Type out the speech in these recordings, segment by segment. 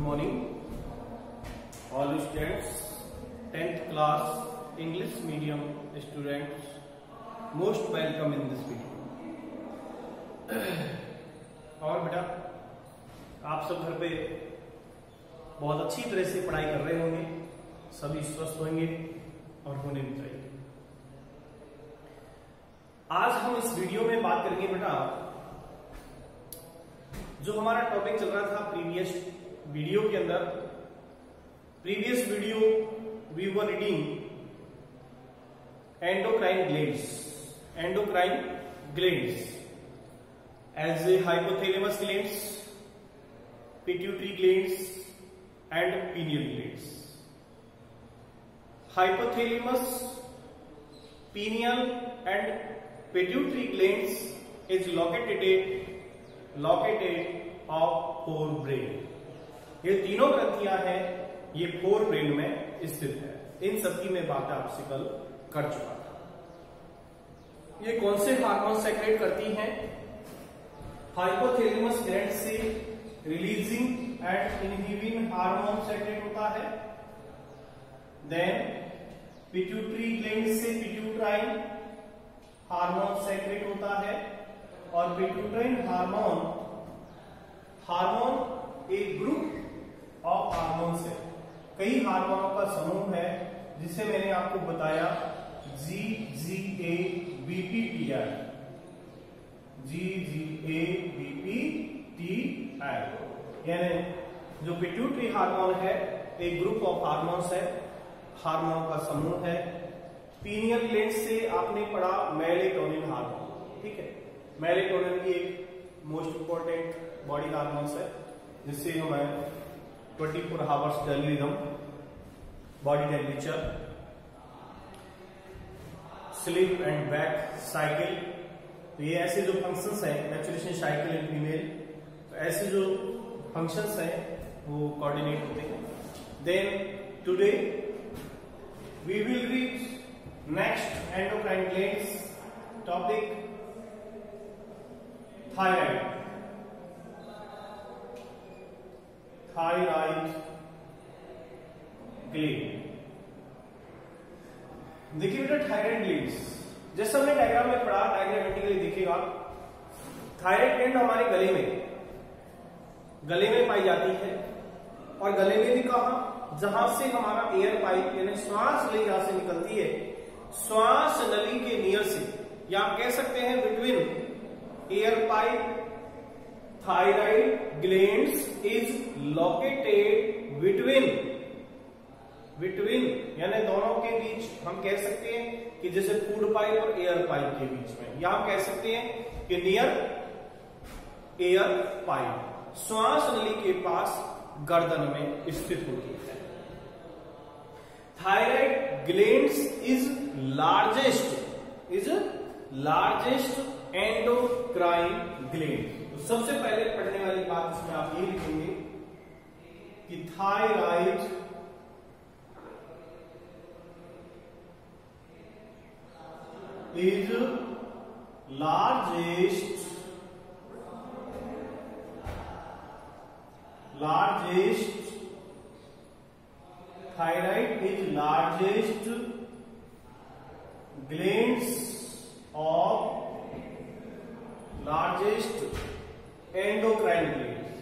morning all students, 10th class English medium students, most welcome in this video। और बेटा आप सब घर पे बहुत अच्छी तरह से पढ़ाई कर रहे होंगे, सभी स्वस्थ होंगे और होने भी चाहिए। आज हम इस वीडियो में बात करेंगे बेटा, जो हमारा टॉपिक चल रहा था प्रीवियस वीडियो के अंदर। Previous video we were reading endocrine glands as a hypothalamus glands, pituitary glands and pineal glands. Hypothalamus, pineal and pituitary glands is located of forebrain. ये तीनों ग्रंथियां हैं, ये फोरब्रेन में स्थित है। इन सबकी मैं बात आपसे कल कर चुका था। ये कौन से हार्मोन सेक्रेट करती हैं? हाइपोथैलेमस ग्लैंड से releasing and inhibiting hormone secrete होता है। देन पिट्यूटरी ग्लैंड से पिट्यूटाइन हार्मोन सेक्रेट होता है। और पिट्यूटाइन हार्मोन एक ग्रुप ऑफ हार्मोन्स है, कई हार्मोनों का समूह है, जिसे मैंने आपको बताया GGA-BPTI। यानी जो पिट्यूटरी हार्मोन है एक ग्रुप ऑफ हार्मोन्स है, हार्मोन का समूह है। पीनियल ग्लैंड से आपने पढ़ा मेलेटोनिन हार्मोन, ठीक है। मेलेटोनिन की एक मोस्ट इंपॉर्टेंट बॉडी हार्मोन्स है, जिससे हमें 24 hours daily rhythm, body temperature, sleep and back cycle, तो ये ऐसे जो फंक्शंस हैं, मैच्योरेशन साइकिल इन फीमेल, तो ऐसे जो फंक्शंस हैं वो कोऑर्डिनेट होते हैं। Then today we will read next endocrine glands topic, thyroid gland. देखिए बेटा, थायराइड ग्लैंड्स जैसे हमने डायग्राम में पढ़ा, डायग्रामेटिकली देखिएगा। थायराइड ग्लैंड हमारे गले में पाई जाती है, और गले में भी कहां? जहां से हमारा एयर पाइप यानी श्वास नली जहां से निकलती है, श्वास नली के नियर से, या आप कह सकते हैं between air pipe thyroid glands is located between यानी दोनों के बीच। हम कह सकते हैं कि जैसे फूड पाइप और एयर पाइप के बीच में, या हम कह सकते हैं कि नियर एयर पाइप, श्वास नली के पास गर्दन में स्थित होती है। Thyroid glands is largest endocrine gland. तो सबसे पहले पढ़ने वाली बात इसमें आप ये लिखेंगे कि thyroid is largest thyroid is largest glands of largest endocrine glands,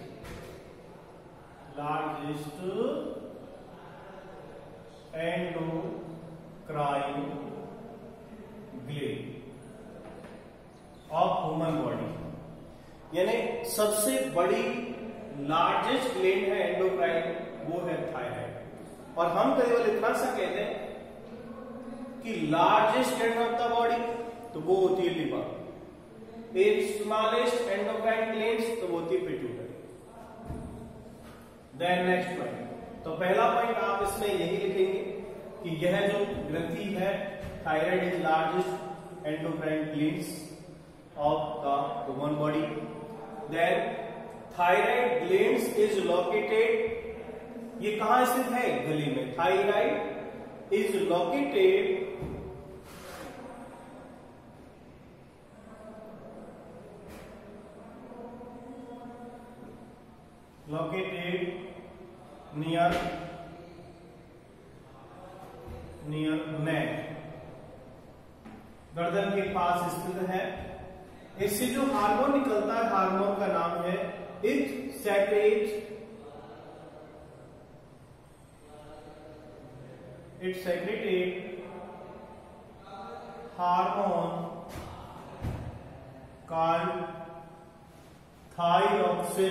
largest endocrine gland of human body. यानी सबसे बड़ी लार्जेस्ट ग्लैंड है एंडोक्राइन, वो है थायराइड। और हम केवल इतना सा कहते हैं कि largest gland of the body, तो वो होती है लिवर। एक स्मॉलेस्ट एंडोक्राइन ग्लैंड, तो वो होती है पिट्यूटरी। देन नेक्स्ट पॉइंट, तो पहला पॉइंट आप इसमें यही लिखेंगे कि यह जो ग्रंथि है, thyroid is largest endocrine glands of the human body. Then thyroid glands is located, ये कहां स्थित है? गले में। Thyroid is located located near neck, गर्दन के पास स्थित है। इससे जो हार्मोन निकलता है, हार्मोन का नाम है it secreted hormone called thyroxine.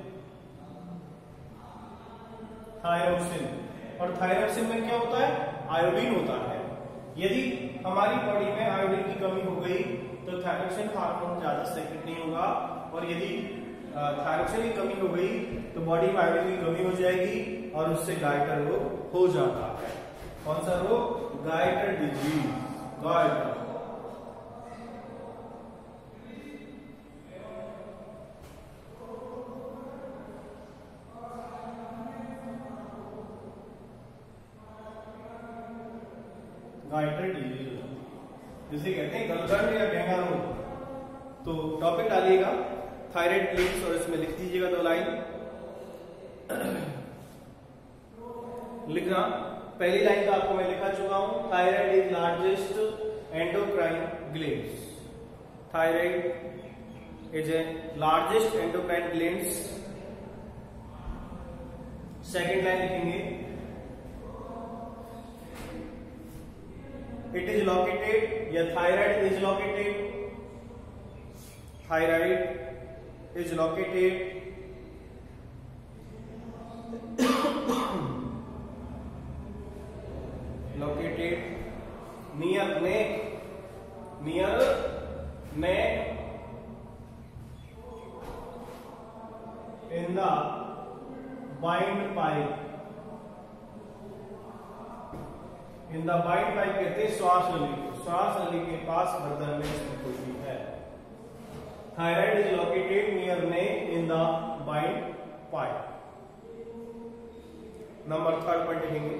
और थायरोक्सिन में क्या होता है? आयोडीन होता है। यदि हमारी बॉडी में आयोडीन की कमी हो गई तो थायरोक्सिन हार्मोन ज्यादा सेक्रेट नहीं होगा, और यदि थायरोक्सिन की कमी हो गई तो बॉडी में आयोडीन की कमी हो जाएगी और उससे गाइटर रोग हो जाता है। कौन सा रोग? Goitre disease. गाइटर डिजीज जिसे कहते हैं गलगंड या डेंगू रोग। तो टॉपिक डालिएगा थायराइड ग्लैंड्स और इसमें लिख दीजिएगा 2 लाइन। लिखना, पहली लाइन तो आपको मैं लिखा चुका हूं, thyroid is largest endocrine glands. Thyroid is a largest endocrine glands. Second line लिखेंगे, it is located या thyroid is located near neck in the windpipe। In the windpipe कहते हैं श्वास नली के पास गर्दन में स्थित होती है। Thyroid is located near neck in the windpipe. Number 3 point लिखेंगे,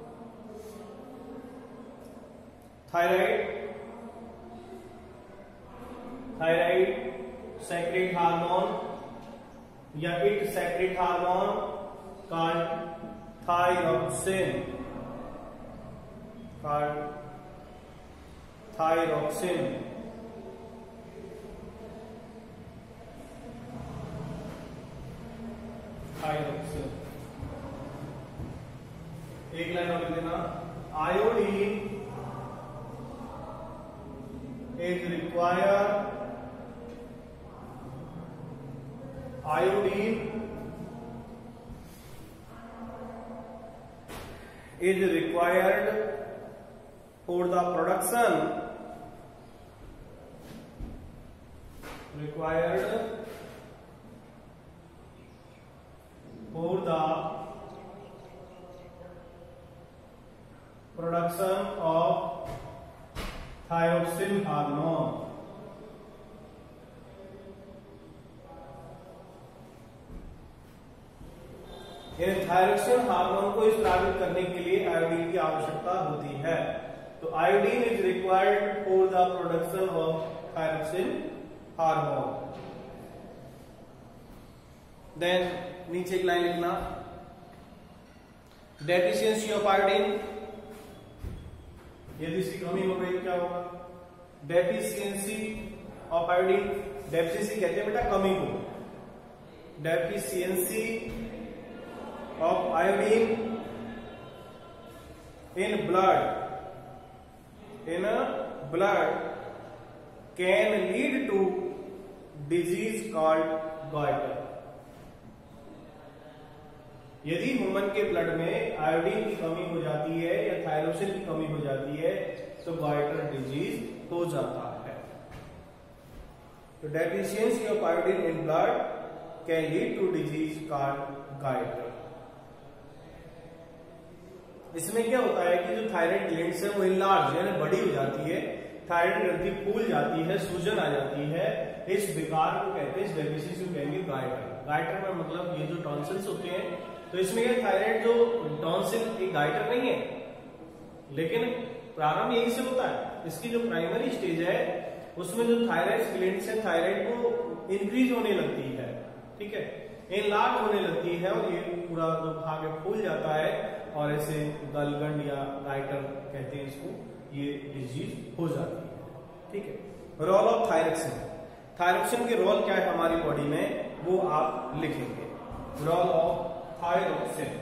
थायराइड सेक्रेट हार्मोन या it secrete hormone called thyroxine. एक लाइन और देना, iodine is required for the production of thyroxine hormone। Thyroxine hormone को स्रावित करने के लिए आयोडीन की आवश्यकता होती है। तो iodine is required for the production of thyroxine hormone. Then नीचे एक लाइन लिखना, डेफिशिएंसी ऑफ आयोडीन। यदि इसकी कमी हो गई क्या होगा? डेफिशिएंसी ऑफ आयोडीन, डेफिशिएंसी कहते हैं बेटा कमी को। Deficiency of iodine in blood can lead to disease called goiter। यदि ह्यूमन के ब्लड में आयोडीन की कमी हो जाती है या थायरोक्सिन की कमी हो जाती है तो गॉइटर डिजीज हो जाता है। तो deficiency of iodine in blood can lead to disease called goitre. इसमें क्या होता है कि जो थायराइड ग्लैंड्स है वो इनलार्ज यानी बड़ी हो जाती है, थायराइड ग्रंथि फूल जाती है, सूजन आ जाती है। इस विकार को कहते हैं, इस डेफिशिएंसी को कहेंगे गाइटर। गाइटर में मतलब ये जो टॉन्सिल्स होते हैं, तो इसमें ये थायराइड जो टॉन्सिल एक गाइटर नहीं है, लेकिन प्रारंभ यही से होता है। इसकी जो प्राइमरी स्टेज है उसमें जो थायराइड ग्लैंड्स है थायराइड को इंक्रीज होने लगती है, ठीक है। एनलार्ज होने लगती है और ये पूरा जो भाग है फूल जाता है और ऐसे गलगंड या गाइटर कहते हैं इसको, ये डिजीज हो जाती है। ठीक है। रोल ऑफ थायरॉक्सिन, थायरॉक्सिन के रोल क्या है हमारी बॉडी में वो आप लिखेंगे। Role of thyroxine,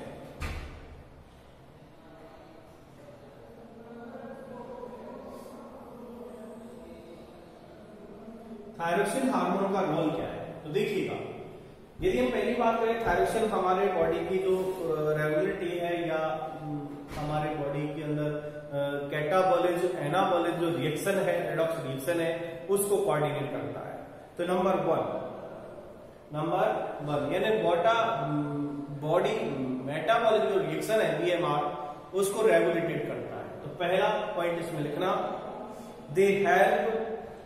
thyroxine hormone का रोल क्या है तो देखिएगा, यदि हम पहली बात करें थायरॉक्सिन हमारे बॉडी की जो रेगुलेटरी है या हमारे बॉडी के अंदर कैटाबॉलिज एनाबॉलिज जो रिएक्शन है, रेडॉक्स रिएक्शन है, उसको कोऑर्डिनेट करता है। तो नंबर वन यानी बॉडी मेटाबॉलिक जो रिएक्शन है बीएमआर, उसको रेगुलेटेड करता है। तो पहला पॉइंट इसमें लिखना, they help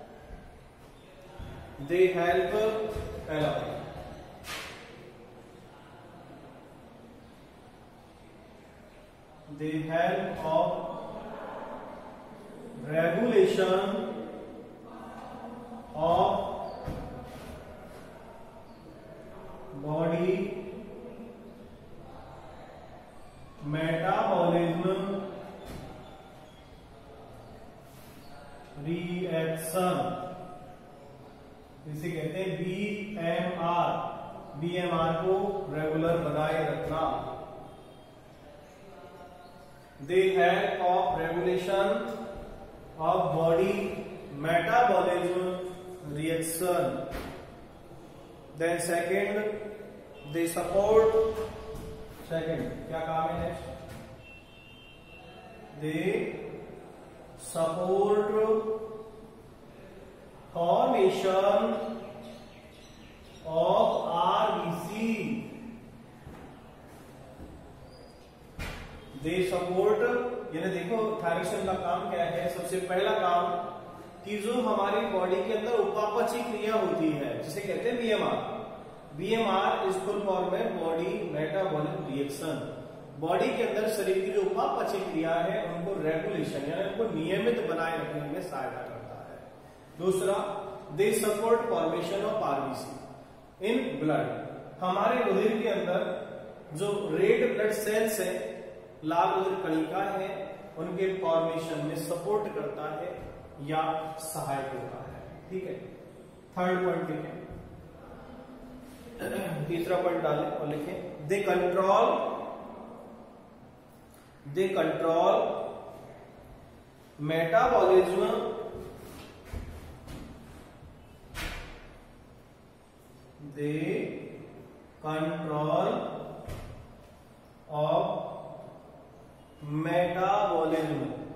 they help of regulation of body metabolism reaction, इसे कहते हैं बीएमआर को रेगुलर बनाए रखना। They help of regulation of body metabolism reaction. Then second, they support, second क्या काम है next, they support formation of RBC, they support, यानी देखो थायरॉक्सिन का काम क्या है। सबसे पहला काम कि जो हमारी बॉडी के अंदर उपापचय क्रिया होती है जिसे कहते हैं बीएमआर इज फुल फॉर्म में बॉडी मेटाबॉलिक रिएक्शन, बॉडी के अंदर शरीर की जो उपापचय क्रिया है उनको रेगुलेशन यानी उनको नियमित बनाए रखने में सहायता करता है। दूसरा, they support formation of RBC in blood, हमारे रुधिर के अंदर जो रेड ब्लड सेल्स है, लाल रुधिर कणिका है, उनके फॉर्मेशन में सपोर्ट करता है या सहायक होता है। ठीक है। थर्ड पॉइंट लिखें, तीसरा पॉइंट डालें और लिखें, they control metabolism they control of metabolism,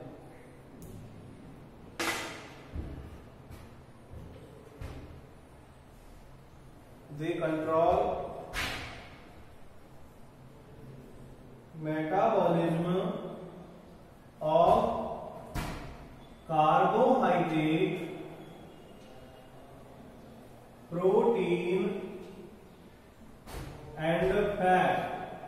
they control metabolism of carbohydrate, protein and fat,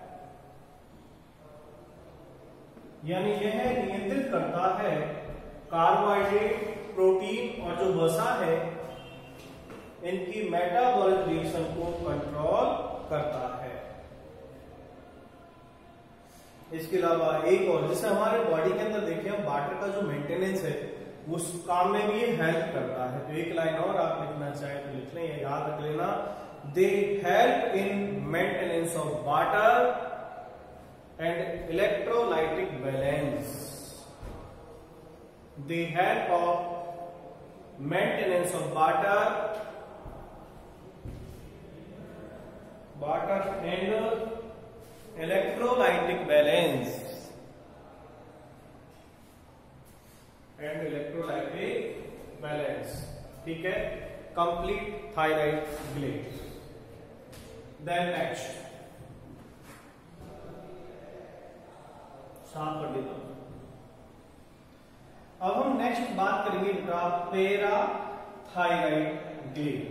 यानी यह नियंत्रित करता है कार्बोहाइड्रेट, प्रोटीन और जो वसा है इनकी मेटाबॉलिक रिएक्शन को कंट्रोल करता है। इसके अलावा एक और, जैसे हमारे बॉडी के अंदर देखिए हम वाटर का जो मेंटेनेंस है उस काम में भी ये हेल्प करता है। तो एक लाइन और आप लिखना चाहें तो लिख लें, याद रख लेना, they help in maintenance of water and electrolytic balance, they help of maintenance of water and electrolytic balance ठीक है। Complete thyroid gland. Then next साफ कर देता हूं। अब हम नेक्स्ट बात करेंगे पैराथायराइड ग्लैंड।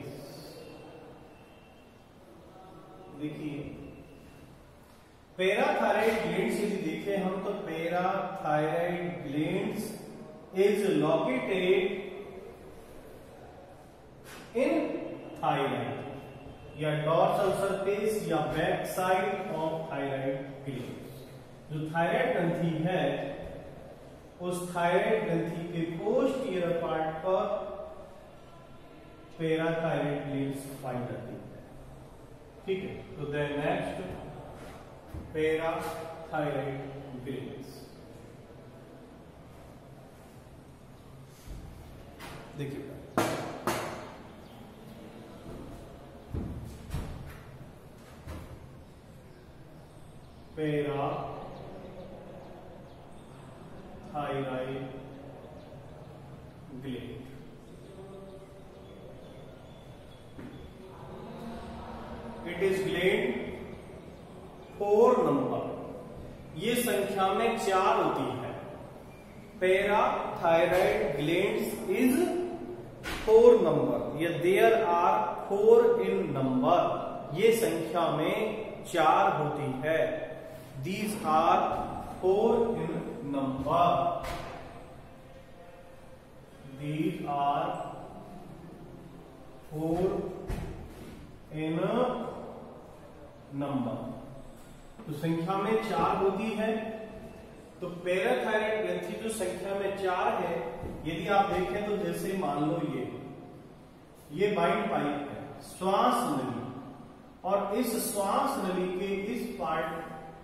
देखिए पैराथायराइड ग्लैंड्स यदि देखें हम तो parathyroid glands is located in thyroid, या डॉर्सल सरफेस या back side of thyroid gland. जो थायराइड ग्रंथि है उस थायराइड ग्रंथि के पोस्टीरियर पार्ट पर पैराथायराइड ग्लैंड्स पाई जाती है। ठीक है, तो देन नेक्स्ट पैराथायराइड ग्लैंड्स। देखिए parathyroid gland. It is gland 4 number. ये संख्या में 4 होती है। Parathyroid glands is 4 number. ये देयर आर 4 इन नंबर। ये संख्या में 4 होती है। These are 4 in number. These are 4 in number. तो संख्या में 4 होती है। तो पैराथायराइड ग्रंथि जो संख्या में 4 है, यदि आप देखें तो जैसे मान लो ये बाइंड पाइप है, श्वास नली, और इस श्वास नली के इस पार्ट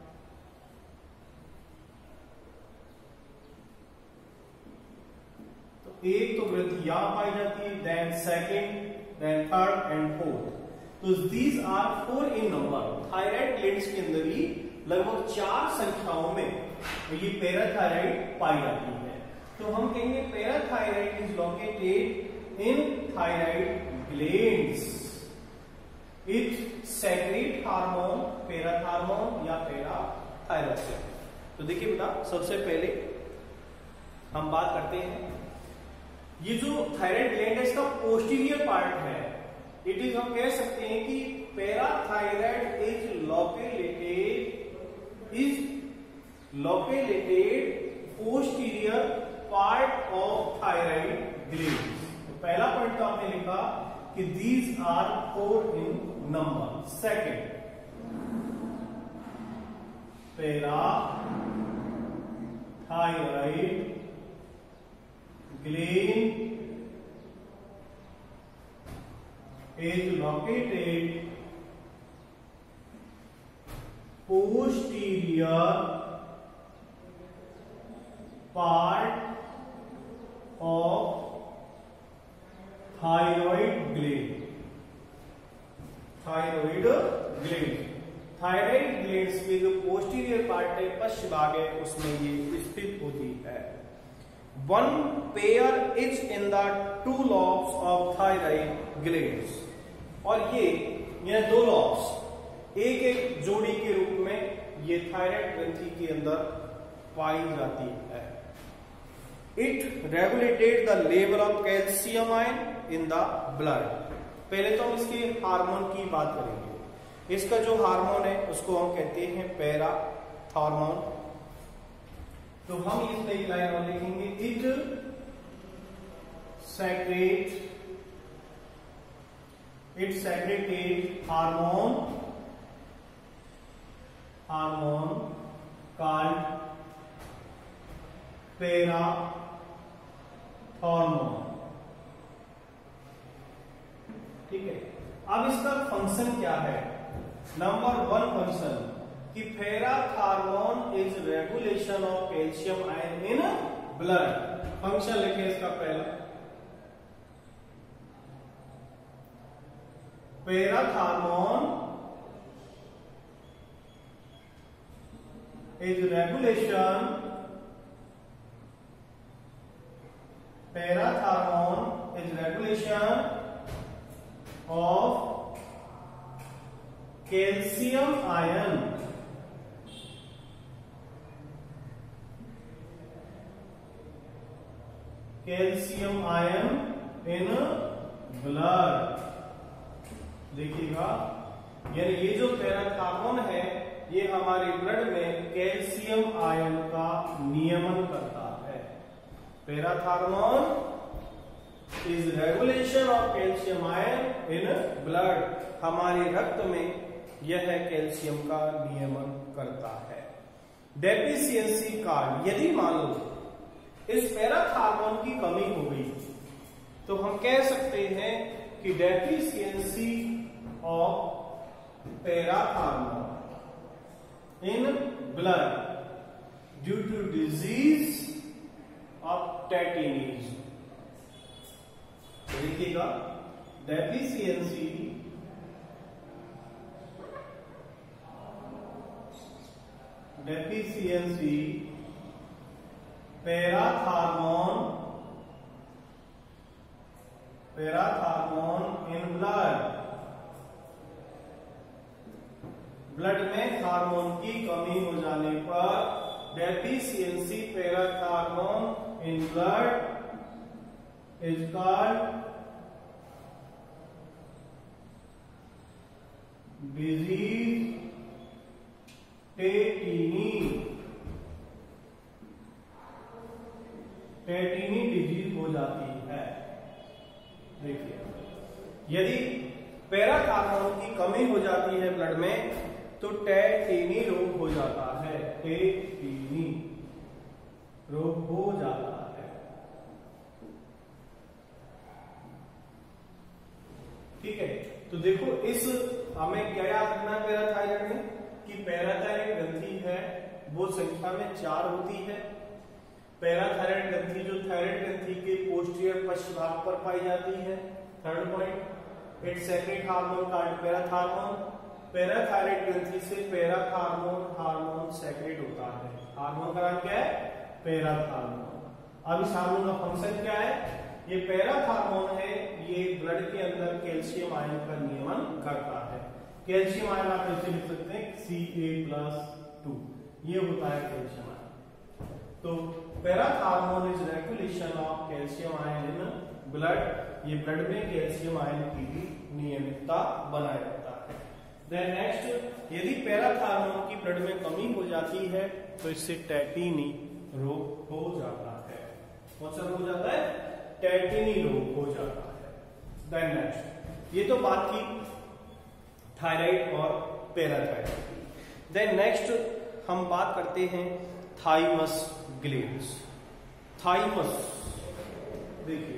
एक तो ग्रंथि यहां पाई जाती है, then second, then third and fourth. तो these are 4 in number. Thyroid glands के अंदर ही लगभग 4 संख्याओं में तो ये पैराथायराइड पाई जाती है। तो हम कहेंगे parathyroid is located in thyroid glands. It secrete hormone, parathormone या पैराथायरॉक्सिन। तो देखिए बेटा, सबसे पहले हम बात करते हैं, ये जो थायराइड ग्लैंड है इसका पोस्टीरियर पार्ट है। इट इज, हम कह सकते हैं कि parathyroid is located posterior part of thyroid gland. तो पहला पॉइंट तो आपने लिखा कि these are 4 in number. Second, parathyroid gland is located posterior part of thyroid gland। Thyroid gland, thyroid glands के जो पोस्टीरियर पार्ट है, पश्च भाग है, उसमें ये स्थित होती है। One pair is in the 2 lobes of thyroid glands। और ये 2 लॉब्स एक जोड़ी के रूप में ये थायराइड ग्रंथि के अंदर पाई जाती है। It regulated the level of calcium ion in the blood. पहले तो हम इसके हार्मोन की बात करेंगे। इसका जो हार्मोन है उसको हम कहते हैं पैराथार्मोन। तो हम इसमें एक लाइन और लिखेंगे, it secreted hormone called parathormone. ठीक है, अब इसका फंक्शन क्या है? नंबर 1 फंक्शन कि parathormone is regulation of calcium ion in blood. Function लिखे इसका पहला, parathormone is regulation, parathormone is regulation of calcium ion in blood. देखिएगा, यानी ये जो पैराथार्मोन है ये हमारे ब्लड में कैल्शियम आयन का नियमन करता है। Parathormone is regulation of calcium ion in blood. हमारे रक्त में यह कैल्शियम का नियमन करता है। डेफिशिएंसी कार्ड, यदि मान लो इस पैराथ हार्मोन की कमी हो गई तो हम कह सकते हैं कि deficiency of parathormone in blood due to disease of tetany. देखिएगा, deficiency parathormone in blood में हार्मोन की कमी हो जाने पर deficiency parathormone in blood is called disease tetany disease हो जाती है। देखिए, यदि पैराथ हार्मोन की कमी हो जाती है ब्लड में तो टेटिनी रोग हो जाता है। टेटिनी रोग हो जाता है। ठीक है, तो देखो इस हमें क्या याद रखना पैराथायराइड में कि पैराथायराइड ग्रंथि है वो संख्या में 4 होती है। पैराथायराइड ग्रंथि जो थायराइड ग्रंथि के पोस्टीरियर पश्च भाग पर पाई जाती है। Third point, it secrete hormone called parathormone. Parathyroid ग्रंथि से पैराथ हार्मोन सेक्रेट होता है। हार्मोन का नाम क्या है? Parathormone. अब इस हार्मोन का फंक्शन क्या है? ये पैराथ हार्मोन है, ये ब्लड के अंदर कैल्शियम आयन का नियमन करता है। कैल्शियम आयन आप ऐसे लिख सकते हैं Ca+2, ये होता है कैल्शियम आयन। तो parathormone is regulation of calcium ion in blood, ये ब्लड में कैल्शियम आयन की भी नियमितता बनाए रखता है। देन नेक्स्ट, यदि पैराथ हार्मोन की ब्लड में कमी हो जाती है तो इससे टेटिनी रोग हो जाता है। कौन सा रोग हो जाता है? टेटिनी रोग हो जाता है। देन नेक्स्ट, ये तो बात की थायराइड और पैराथायराइड की। देन नेक्स्ट हम बात करते हैं थाइमस ग्लैंड्स। थाइमस, देखिए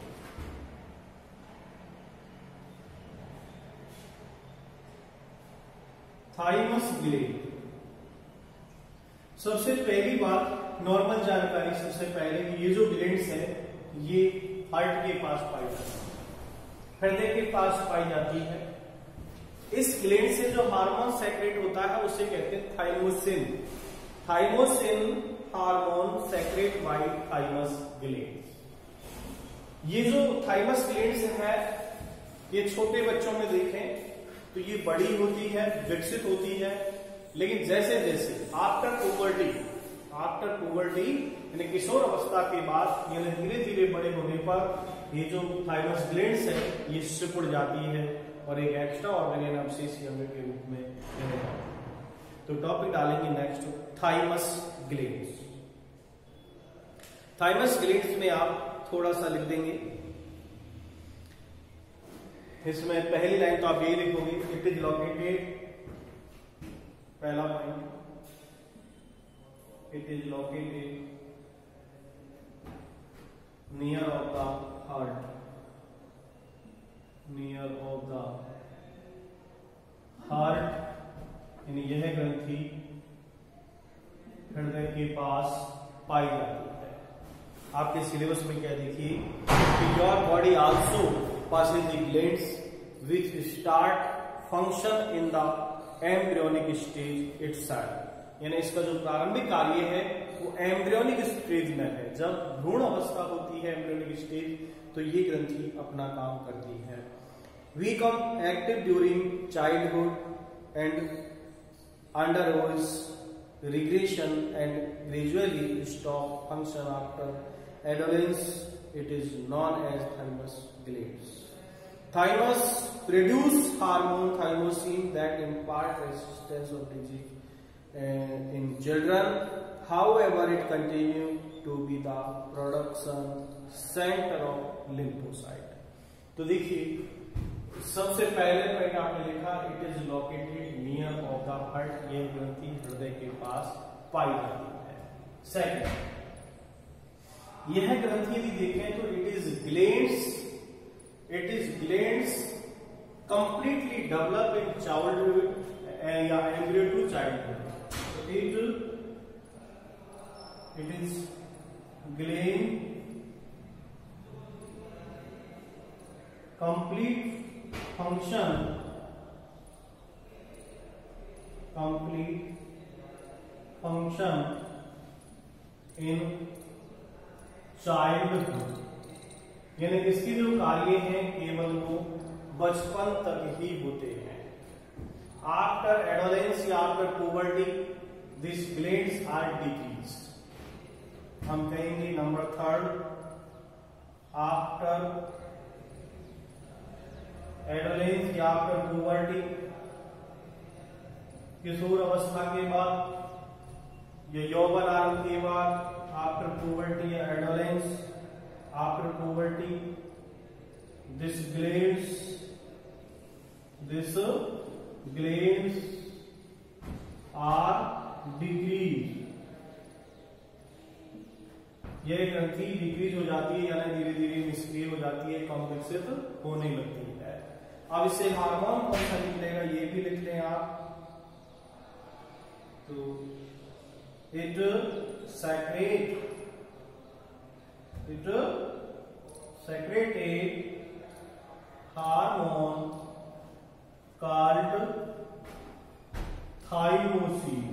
थाइमस ग्लैंड, सबसे पहली बात नॉर्मल जानकारी सबसे पहले कि ये जो ग्लैंड्स है ये हार्ट के पास पाई जाती है, हृदय के पास पाई जाती है। इस ग्लैंड से जो हार्मोन सेक्रेट होता है उसे कहते हैं thymosin. Thymosin hormone secrete by thymus gland. ये जो थाइमस ग्लैंड्स है ये छोटे बच्चों में देखें तो ये बड़ी होती है, विकसित होती है, लेकिन जैसे जैसे आफ्टर पुबर्टी यानी किशोर अवस्था के बाद यानी धीरे धीरे बड़े होने पर ये जो थाइमस ग्लैंड्स है ये सिकुड़ जाती है और एक एक्स्ट्रा ऑर्गन अवशेष यूनिट के रूप में रह जाती है। तो टॉपिक डालेंगे next thymus glands. Thymus glands में आप थोड़ा सा लिख देंगे, इसमें पहली लाइन तो आप यही लिखोगे, इट इज लोकेटेड, पहला point, it is located near of the heart, near of the heart, यानी यह ग्रंथि हृदय के पास पाई जाती है। आपके सिलेबस में क्या देखिए कि your body also passes the glands which start function in the embryonic stage itself, यानी इसका जो प्रारंभिक कार्य है वो एम्ब्रियोनिक स्टेज में है। जब भ्रूण अवस्था होती है एम्ब्रियोनिक स्टेज तो ये ग्रंथि अपना काम करती है। Become active during childhood and undergoes regression and gradually stop function after adolescence. It is known as thymus glands. Thymus produce hormone thymosin that impart resistance of disease in children. However, it continue to be the production centre of lymphocyte. तो देखिए सबसे पहले point आपने लिखा it is located near of the heart, ये ग्रंथि हृदय के पास पाई जाती है। सेकंड, यह ग्रंथि यदि देखें तो it is glands completely develop in childhood या एम्ब्रियो टू चाइल्डहुड। तो it is gland complete function in childhood, यानी इसके जो कार्य हैं केवल वो बचपन तक ही होते हैं। आफ्टर एडोलेंस या after puberty this glands are decrease. हम कहेंगे नंबर थर्ड, आफ्टर एडोलेंस या आफ्टर पुबर्टी, किशोर अवस्था के बाद या यौवन आरंभ के बाद, आफ्टर पुबर्टी या adolescence, after puberty this glands are decrease. यह ग्रंथि डिक्रीज हो जाती है यानी धीरे धीरे निष्क्रिय हो जाती है, कम विकसित होने लगती है। अब इससे हार्मोन कौन सा निकलेगा ये भी लिख लें आप। तो it secrete a hormone called thymosin.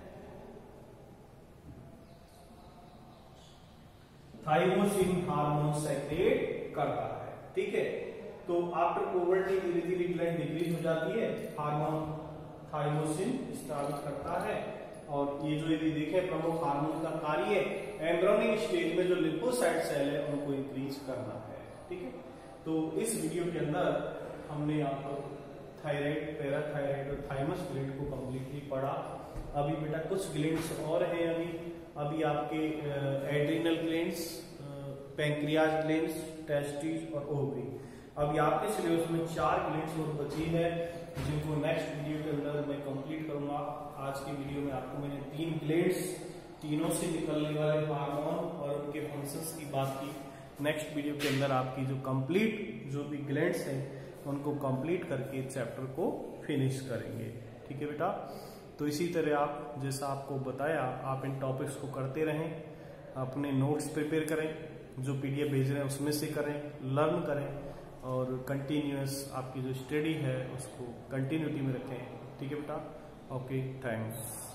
Thymosin hormone secrete करता है, ठीक है। तो आफ्टर पुबर्टी धीरे धीरे ग्लैंड डिक्रीज हो जाती है, हार्मोन थाइमोसिन स्रावित करता है। और ये जो यदि देखें प्रमुख हार्मोन का कार्य एम्ब्रियोनिक स्टेज में जो लिम्फोसाइट सेल है उनको इंक्रीज करना है, ठीक है। तो इस वीडियो के अंदर हमने आपको थायराइड, पैराथायराइड और थाइमस ग्लैंड को कंप्लीटली पढ़ा। अभी बेटा कुछ ग्लैंड्स और हैं, अभी आपके adrenal glands, pancreas glands, testis और ओवरी। अभी आपके सिलेबस में 4 ग्लैंड्स और बची है जिनको नेक्स्ट वीडियो के अंदर मैं कंप्लीट करूंगा। आज की वीडियो में आपको मैंने 3 ग्लैंड्स, तीनों से निकलने वाले हार्मोन और उनके फंक्शंस की बात की। नेक्स्ट वीडियो के अंदर आपकी जो कंप्लीट जो भी ग्लैंड्स हैं उनको कंप्लीट करके चैप्टर को फिनिश करेंगे, ठीक है बेटा। तो इसी तरह आप जैसा आपको बताया आप इन टॉपिक्स को करते रहें, अपने नोट्स प्रिपेयर करें, जो PDF भेज रहे हैं उसमें से करें, लर्न करें और कंटिन्यूअस आपकी जो स्टडी है उसको कंटिन्यूटी में रखें, ठीक है बेटा। Okay, thanks.